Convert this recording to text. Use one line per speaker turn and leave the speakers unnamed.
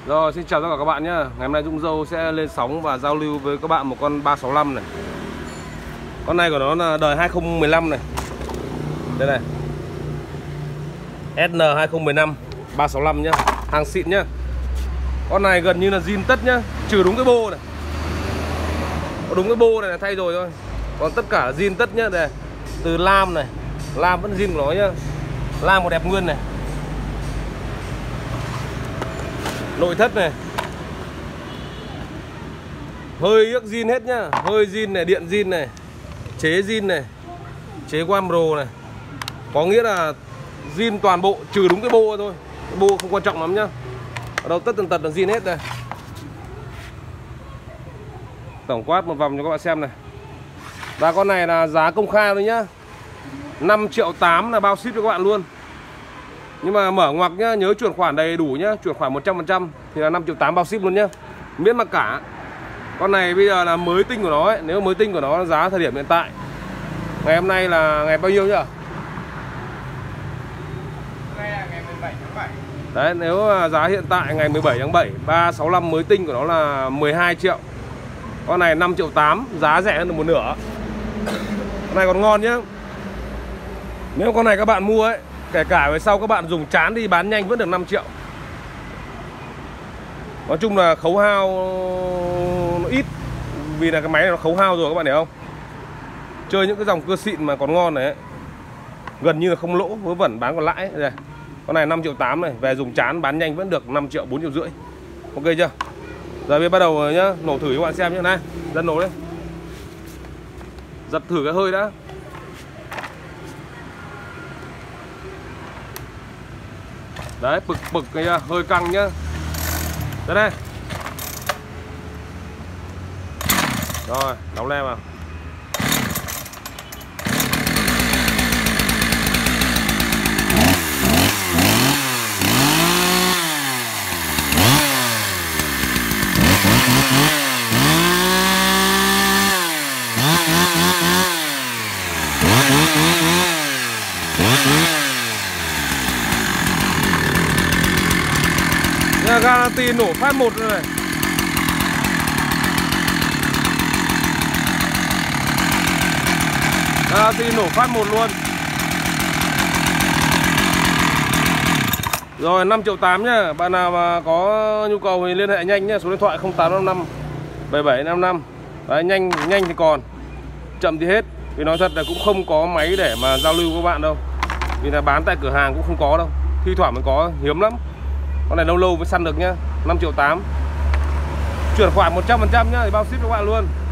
Rồi, xin chào tất cả các bạn nhé. Ngày hôm nay Dũng Dâu sẽ lên sóng và giao lưu với các bạn một con 365 này. Con này của nó là đời 2015 này. Đây này, SN 2015 365 nhá, hàng xịn nhá. Con này gần như là zin tất nhá, trừ đúng cái bô này. Có đúng cái bô này là thay rồi thôi. Còn tất cả là zin tất nhá. Đây, từ lam này, lam vẫn zin của nó nhá. Lam một đẹp nguyên này. Nội thất này, hơi ước zin hết nhá, hơi zin này, điện zin này, chế zin này, chế Wamro này. Có nghĩa là zin toàn bộ trừ đúng cái bô thôi. Cái bô không quan trọng lắm nhá. Ở đâu tất tần tật là zin hết đây. Tổng quát một vòng cho các bạn xem này. Và con này là giá công khai thôi nhá, 5,8 triệu là bao ship cho các bạn luôn. Nhưng mà mở ngoặc nhá, nhớ chuyển khoản đầy đủ nhá, chuyển khoản 100% thì là 5,8 triệu bao ship luôn nhá, miễn mặc cả. Con này bây giờ là mới tinh của nó ấy, nếu mới tinh của nó giá thời điểm hiện tại ngày hôm nay là ngày bao nhiêu nhỉ?
Ngày 17 tháng 7.
Đấy, nếu mà giá hiện tại ngày 17 tháng 7, 365 mới tinh của nó là 12 triệu. Con này 5,8 triệu, giá rẻ hơn được một nửa. Con này còn ngon nhá. Nếu con này các bạn mua ấy, kể cả về sau các bạn dùng chán đi bán nhanh vẫn được 5 triệu. Nói chung là khấu hao nó ít, vì là cái máy này nó khấu hao rồi các bạn hiểu không? Chơi những cái dòng cưa xịn mà còn ngon này ấy, gần như là không lỗ, vớ vẩn bán còn lãi ấy. Đây, con này 5,8 triệu này, về dùng chán bán nhanh vẫn được 5 triệu, 4,5 triệu. Ok chưa? Giờ bây bắt đầu rồi nhá, nổ thử cho các bạn xem nhá. Này, dân nổ đấy. Giật thử cái hơi đã. Đấy, bực cái hơi căng nhá. Đây đây. Rồi, đóng le vào. Garanti nổ phát một rồi này. Garanti nổ phát một luôn. Rồi 5,8 triệu nhá. Bạn nào mà có nhu cầu thì liên hệ nhanh nhá. Số điện thoại 0855 7755. Đấy, nhanh thì còn, chậm thì hết. Vì nói thật là cũng không có máy để mà giao lưu với các bạn đâu. Vì là bán tại cửa hàng cũng không có đâu. Thi thoảng mới có, hiếm lắm. Con này lâu lâu mới săn được nhá. 5,8 triệu. Chuyển khoản 100% nhá, thì bao ship cho các bạn luôn.